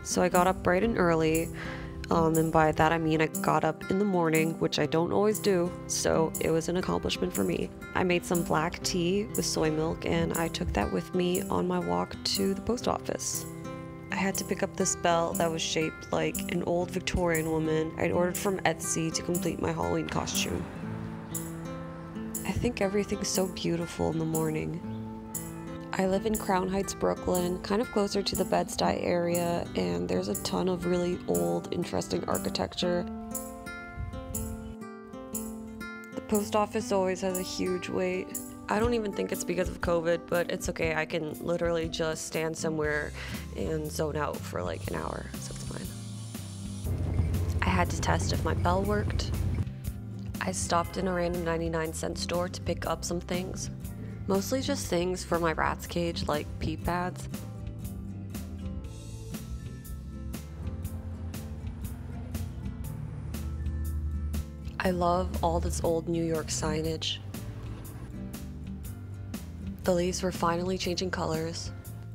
So I got up bright and early, and by that I mean I got up in the morning, which I don't always do, so it was an accomplishment for me. I made some black tea with soy milk and I took that with me on my walk to the post office. I had to pick up this bell that was shaped like an old Victorian woman I'd ordered from Etsy to complete my Halloween costume. I think everything's so beautiful in the morning. I live in Crown Heights, Brooklyn, kind of closer to the Bed-Stuy area, and there's a ton of really old, interesting architecture. The post office always has a huge wait. I don't even think it's because of COVID, but it's okay. I can literally just stand somewhere and zone out for like an hour, so it's fine. I had to test if my bell worked. I stopped in a random 99-cent store to pick up some things. Mostly just things for my rat's cage, like pee pads. I love all this old New York signage. The leaves were finally changing colors.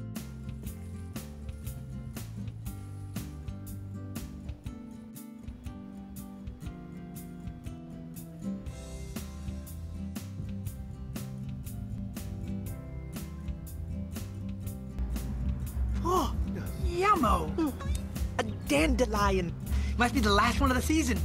Oh, yummo! A dandelion. Must be the last one of the season.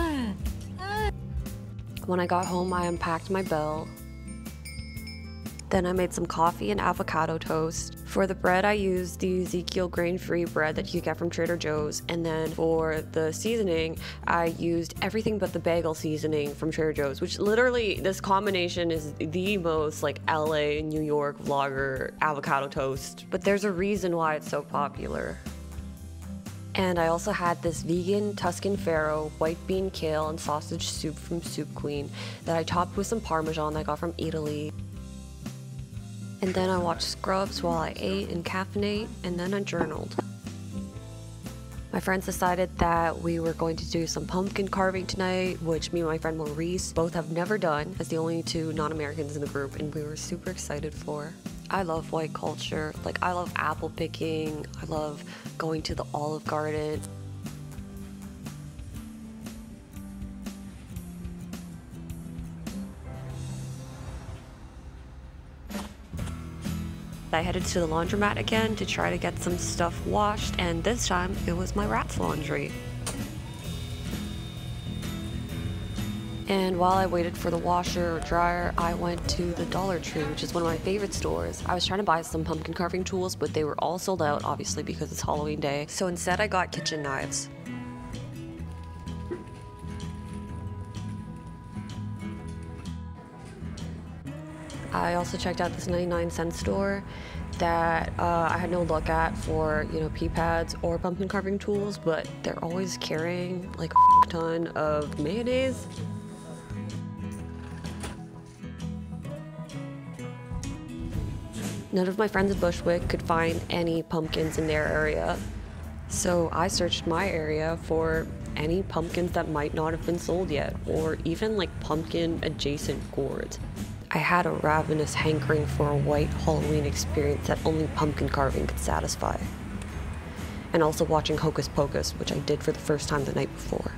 When I got home, I unpacked my bell. Then I made some coffee and avocado toast. For the bread, I used the Ezekiel grain-free bread that you get from Trader Joe's. And then for the seasoning, I used everything but the bagel seasoning from Trader Joe's, which literally, this combination is the most like LA, New York vlogger avocado toast. But there's a reason why it's so popular. And I also had this vegan Tuscan farro, white bean kale, and sausage soup from Soup Queen that I topped with some Parmesan that I got from Italy. And then I watched Scrubs while I ate and caffeinate, and then I journaled. My friends decided that we were going to do some pumpkin carving tonight, which me and my friend Maurice both have never done, as the only two non-Americans in the group, and we were super excited for. I love white culture. Like, I love apple picking. I love going to the Olive Garden. I headed to the laundromat again to try to get some stuff washed, and this time it was my rat's laundry. And while I waited for the washer or dryer, I went to the Dollar Tree, which is one of my favorite stores. I was trying to buy some pumpkin carving tools, but they were all sold out, obviously because it's Halloween day. So instead I got kitchen knives. I also checked out this 99-cent store that I had no luck at for, pea pads or pumpkin carving tools, but they're always carrying like a ton of mayonnaise. None of my friends at Bushwick could find any pumpkins in their area, so I searched my area for any pumpkins that might not have been sold yet, or even like pumpkin adjacent gourds. I had a ravenous hankering for a white Halloween experience that only pumpkin carving could satisfy. And also watching Hocus Pocus, which I did for the first time the night before.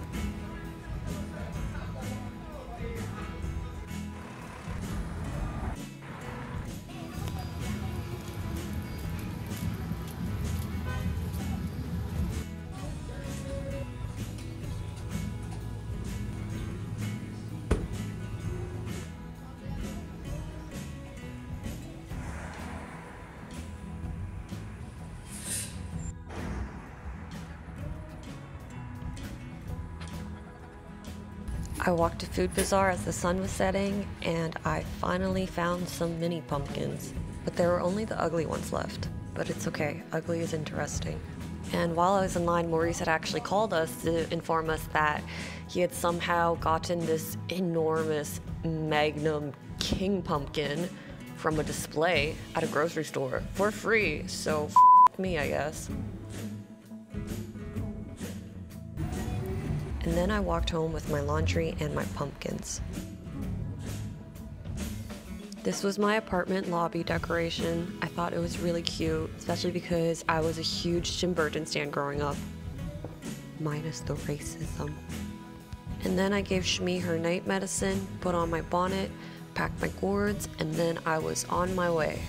I walked to Food Bazaar as the sun was setting, and I finally found some mini pumpkins. But there were only the ugly ones left. But it's okay, ugly is interesting. And while I was in line, Maurice had actually called us to inform us that he had somehow gotten this enormous Magnum King pumpkin from a display at a grocery store for free, so f me, I guess. And then I walked home with my laundry and my pumpkins. This was my apartment lobby decoration. I thought it was really cute, especially because I was a huge Tim Burton stan growing up. Minus the racism. And then I gave Shmi her night medicine, put on my bonnet, packed my gourds, and then I was on my way.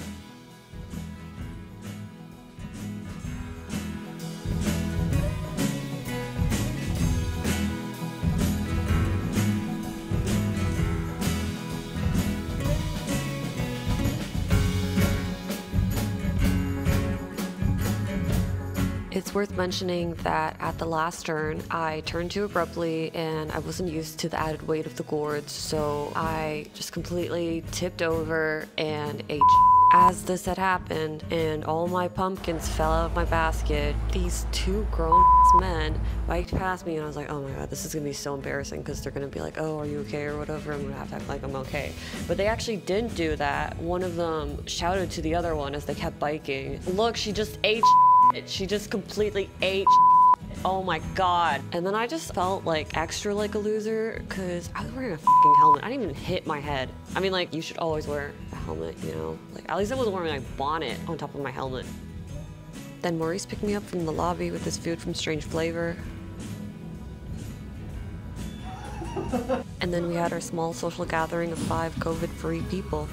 It's worth mentioning that at the last turn, I turned too abruptly and I wasn't used to the added weight of the gourds, so I just completely tipped over and ate as this had happened and all my pumpkins fell out of my basket. These two grown men biked past me and I was like, oh my god, this is gonna be so embarrassing because they're gonna be like, oh, are you okay or whatever. I'm gonna have to act like I'm okay. But they actually didn't do that. One of them shouted to the other one as they kept biking, look, she just ate she just completely ate. Oh my god. And then I just felt like extra like a loser because I was wearing a fucking helmet. I didn't even hit my head. I mean, like, you should always wear a helmet, you know? Like, at least I wasn't wearing my bonnet on top of my helmet. Then Maurice picked me up from the lobby with his food from Strange Flavor. And then we had our small social gathering of 5 COVID-free people.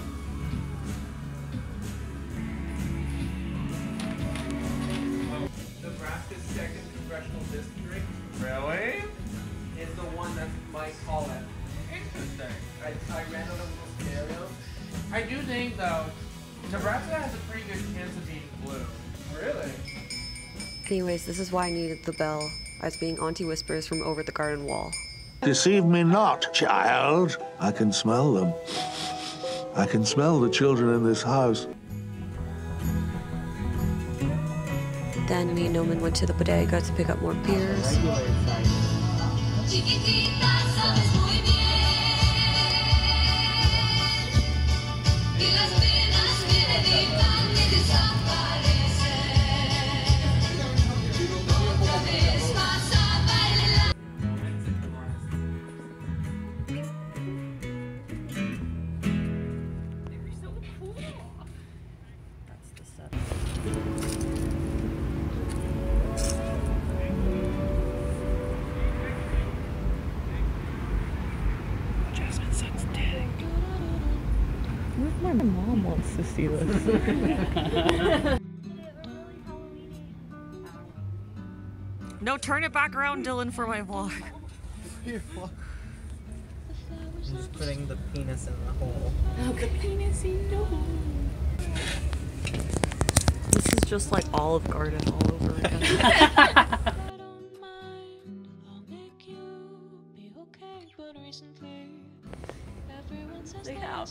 Nebraska's 2nd congressional district. Really? Is the one that Mike called it. Interesting. I ran out of little scenarios. I do think, though, Nebraska has a pretty good chance of being blue. Really? Anyways, this is why I needed the bell. I was being Auntie Whispers from over the garden wall. Deceive me not, child. I can smell them. I can smell the children in this house. Then me and Noman went to the bodega to pick up more beers. My mom wants to see this. No, turn it back around, Dylan, for my vlog. I'm just putting the penis in the hole. Okay. Penis in the hole. This is just like Olive Garden all over again. They have.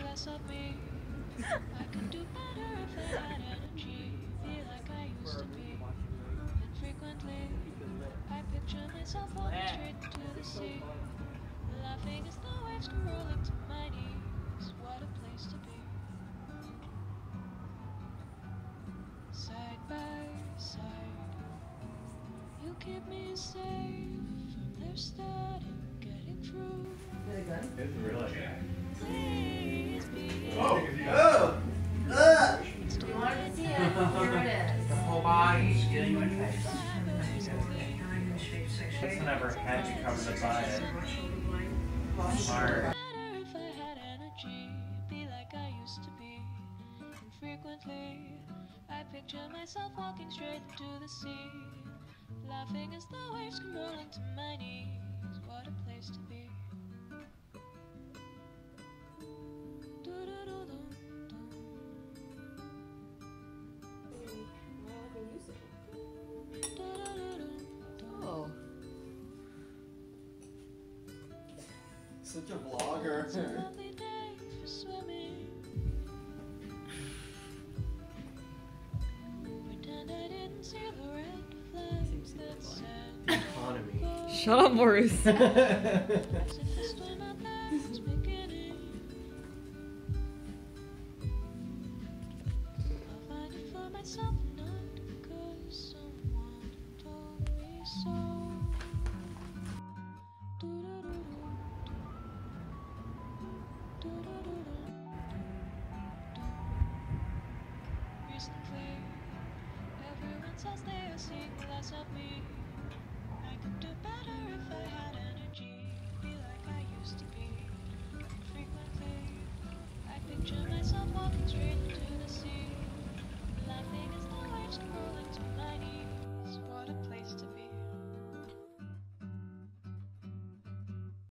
I could do better if I had energy. Feel like I used to be. And frequently, I picture myself walking straight to the sea. Laughing as the waves come rolling to my knees. What a place to be. Side by side, you keep me safe from their starting, getting through. It's really good. Please be. Oh! You wanted to see it? Here it is. The whole body. Getting my face. It's never had to come to buy it. Smart. Better if I had energy, be like I used to be. And frequently, I picture myself walking straight to the sea, laughing as the waves come rolling to my knees. What a place to be. Oh. Such a vlogger. It's a lovely day for swimming. Pretend I didn't see the red flags that said Economy. Shut up, Maurice. as if this was my path's beginning. I'll find it for myself, not because someone told me so. Once I stay or seeing less of me. I could do better if I had energy. Be like I used to be. Frequently, I picture myself walking straight into